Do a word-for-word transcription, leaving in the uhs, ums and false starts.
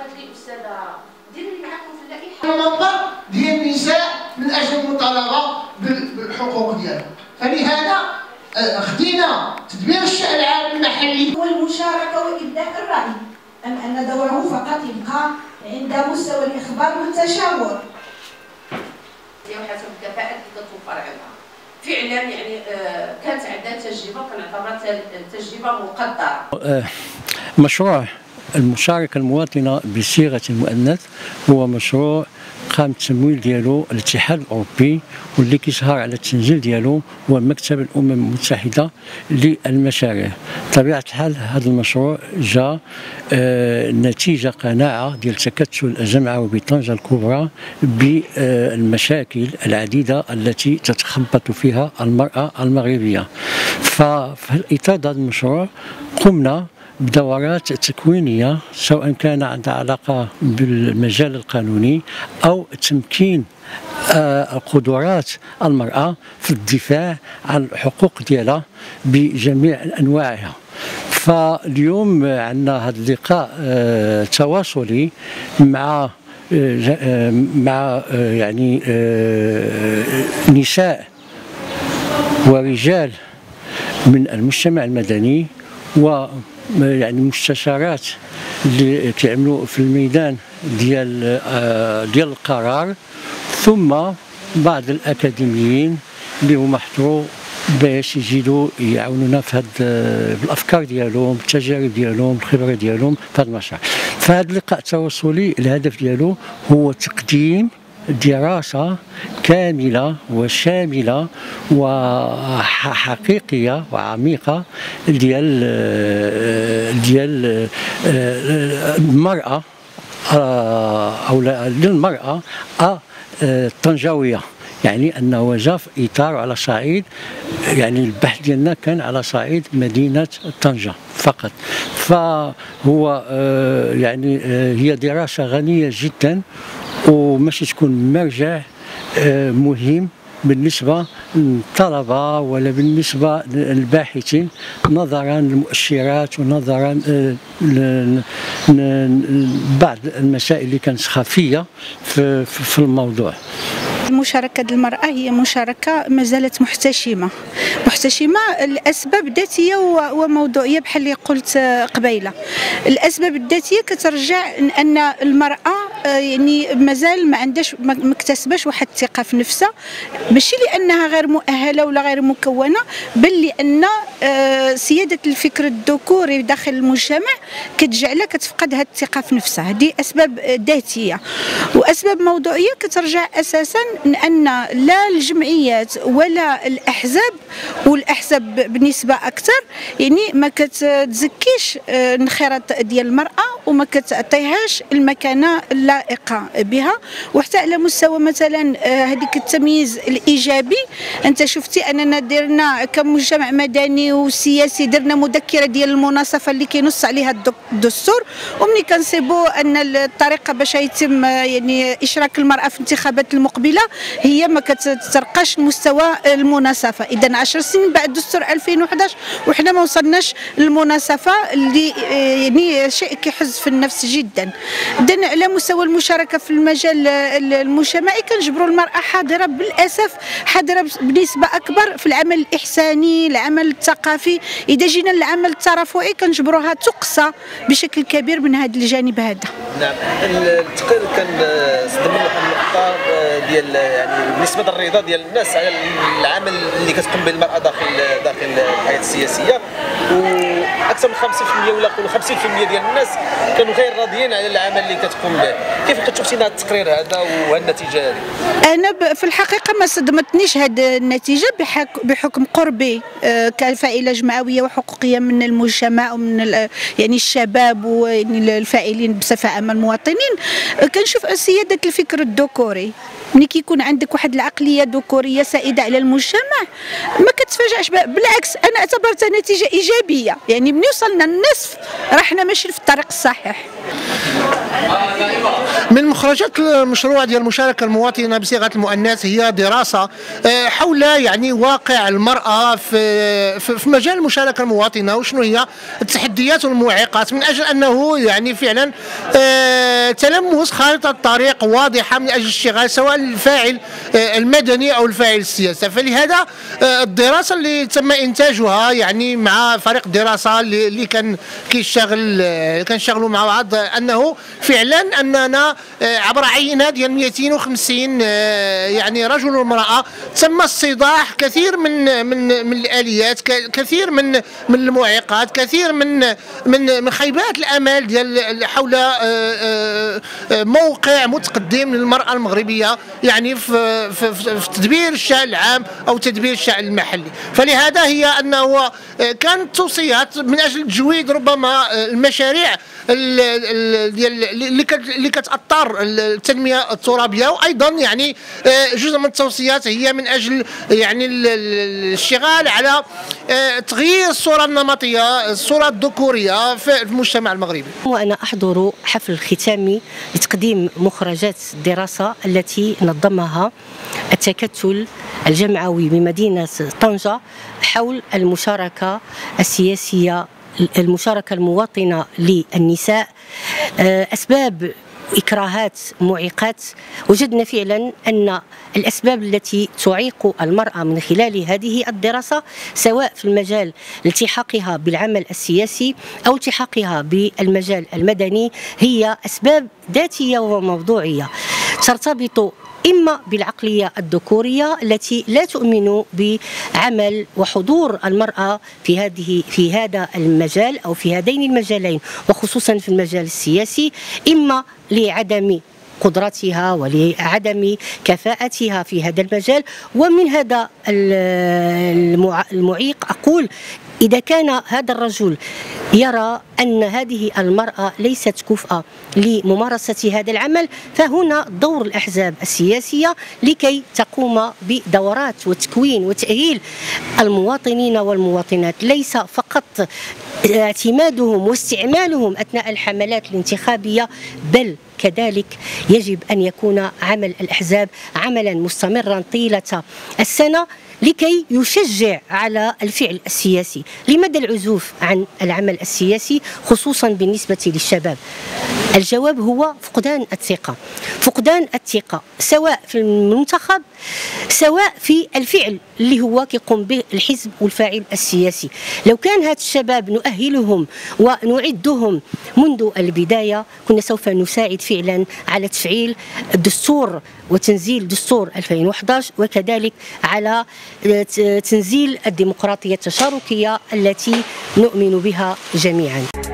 قالت لي استاذه ديري لي معاكم في اللائحه المنظر ديال النساء من اجل المطالبه بالحقوق ديالهم. فلهذا خدينا تدبير الشأن العام المحلي والمشاركه وابداء الراي، ام ان دوره فقط يبقى عند مستوى الاخبار والتشاور. وحسب الكفاءه اللي كتوفر عليها. فعلا يعني كانت عندها تجربه وكنعتبرها تجربه مقدره. مشروع المشاركه المواطنه بصيغه المؤنث هو مشروع قام التمويل ديالو الاتحاد الاوروبي، واللي كيسهر على التنزيل ديالو هو مكتب الامم المتحده للمشاريع. بطبيعه الحال هذا المشروع جاء آه نتيجه قناعه ديال تكتل الجامعه وبطنجه الكبرى بالمشاكل العديده التي تتخبط فيها المراه المغربيه. ففي الاطار هذا المشروع قمنا بدورات تكوينية سواء كان عندها علاقة بالمجال القانوني أو تمكين قدرات المرأة في الدفاع عن الحقوق ديالها بجميع أنواعها. فاليوم عندنا هذا اللقاء تواصلي مع مع يعني نساء ورجال من المجتمع المدني و يعني مستشارات اللي كيعملوا في الميدان ديال ديال القرار، ثم بعض الاكاديميين اللي هما حضروا باش يجيو يعاونونا في هاد بالافكار ديالهم، التجارب ديالهم، الخبره ديالهم في هذا المشروع. فهذا اللقاء التواصلي الهدف ديالو هو تقديم دراسة كاملة وشاملة وحقيقية وعميقة ديال ديال المرأة أو للمرأة الطنجاوية، يعني أنه جاء في إطار على صعيد يعني البحث ديالنا كان على صعيد مدينة طنجة فقط. فهو يعني هي دراسة غنية جدا وماشي تكون مرجع مهم بالنسبة للطلبة ولا بالنسبة للباحثين، نظرا للمؤشرات ونظرا لبعض المسائل اللي كانت خفية في, في الموضوع. مشاركة المرأة هي مشاركة ما زالت محتشمة محتشمة الأسباب ذاتية وموضوعية بحال اللي قلت قبيلة. الأسباب الذاتية كترجع أن المرأة يعني مازال ما عندهاش ما اكتسباش واحد الثقة في نفسها، ماشي لأنها غير مؤهلة ولا غير مكونة، بل لأن سيادة الفكر الذكوري داخل المجتمع كتجعلها كتفقد هذه الثقة في نفسها. هذه أسباب ذاتية. وأسباب موضوعية كترجع أساسا أن لا الجمعيات ولا الأحزاب، والأحزاب بنسبة أكثر يعني ما كتزكيش الانخراط ديال المرأة وما كتعطيهاش المكانة اللائقة بها. وحتى على مستوى مثلا هذيك التمييز الإيجابي، أنت شفتي أننا درنا كمجتمع مدني وسياسي درنا مذكرة ديال المناصفة اللي كينص عليها الدستور، ومني كنصيبوا أن الطريقة باش يتم يعني إشراك المرأة في الانتخابات المقبلة هي ما كترقاش لمستوى المناصفة. إذا عشر سنين بعد دستور ألفين وأحد عشر وحنا ما وصلناش للمناصفة اللي يعني شيء كيحز في النفس جدا. إذا على مستوى المشاركة في المجال المجتمعي كنجبروا المرأة حاضرة بالأسف، حاضرة بنسبة أكبر في العمل الإحساني، العمل الثقافي. إذا جينا للعمل الترفعي كنجبروها تقصى بشكل كبير من هذا الجانب هذا. نعم، التقرير كان صدم واحد النقطة ديال يعني بالنسبة للرضا ديال الناس على العمل اللي كتقوم به المرأة داخل داخل الحياة السياسية، وأكثر من خمسين بالمئة ولا نقولوا خمسين بالمئة ديال الناس كانوا غير راضيين على العمل اللي كتقوم به. كيف كتشوفي هذا التقرير هذا والنتيجة هذه؟ أنا في الحقيقة ما صدمتنيش هذه النتيجة بحكم قربي كفاعلة جمعوية وحقوقية من المجتمع ومن يعني الشباب والفاعلين بصفة عامة المواطنين. كنشوف سيادة الفكر الذكوري، ملي كيكون عندك واحد العقلية ذكورية سائدة على المجتمع ما كتفاجأش، بالعكس أنا اعتبرتها نتيجة إيجابية. يعني ملي وصلنا النصف راه حنا ماشيين في الطريق الصحيح. من مخرجات المشروع ديال المشاركه المواطنه بصيغه المؤنث هي دراسه حول يعني واقع المراه في في مجال المشاركه المواطنه، وشنو هي التحديات والمعيقات، من اجل انه يعني فعلا تلمس خارطه الطريق واضحه من اجل اشتغال سواء الفاعل المدني او الفاعل السياسي. فلهذا الدراسه اللي تم انتاجها يعني مع فريق دراسه اللي كان كيشتغل كنشتغلوا مع بعض، انه فعلا اننا عبر عينات ديال مئتين وخمسين يعني رجل وامراه تم استيضاح كثير من من من الاليات، كثير من من المعيقات، كثير من من من خيبات الامال ديال حول موقع متقدم للمراه المغربيه يعني في في, في تدبير الشأن العام او تدبير الشأن المحلي. فلهذا هي انه كانت توصيات من اجل تجويد ربما المشاريع ديال اللي كتاثر التنميه الترابيه، وايضا يعني جزء من التوصيات هي من اجل يعني الاشتغال على تغيير الصوره النمطيه، الصوره الذكوريه في المجتمع المغربي. وانا احضر حفل ختامي لتقديم مخرجات الدراسه التي نظمها التكتل الجمعوي بمدينه طنجه حول المشاركه السياسيه، المشاركة المواطنة للنساء، أسباب إكراهات معيقات. وجدنا فعلا أن الأسباب التي تعيق المرأة من خلال هذه الدراسة سواء في المجال التحاقها بالعمل السياسي أو التحاقها بالمجال المدني هي أسباب ذاتية وموضوعية ترتبط إما بالعقلية الذكورية التي لا تؤمن بعمل وحضور المرأة في هذه في هذا المجال أو في هذين المجالين، وخصوصا في المجال السياسي، إما لعدم قدرتها ولعدم كفاءتها في هذا المجال. ومن هذا المعيق أقول إذا كان هذا الرجل يرى أن هذه المرأة ليست كفءة لممارسة هذا العمل، فهنا دور الأحزاب السياسية لكي تقوم بدورات وتكوين وتأهيل المواطنين والمواطنات، ليس فقط اعتمادهم واستعمالهم أثناء الحملات الانتخابية، بل كذلك يجب أن يكون عمل الأحزاب عملا مستمرا طيلة السنة لكي يشجع على الفعل السياسي. لماذا العزوف عن العمل السياسي خصوصا بالنسبة للشباب؟ الجواب هو فقدان الثقة، فقدان الثقة سواء في المنتخب سواء في الفعل اللي هو كيقوم به الحزب والفاعل السياسي. لو كان هاد الشباب نؤهلهم ونعدهم منذ البداية كنا سوف نساعد فعلا على تفعيل الدستور وتنزيل دستور ألفين وأحد عشر، وكذلك على تنزيل الديمقراطية التشاركية التي نؤمن بها جميعا.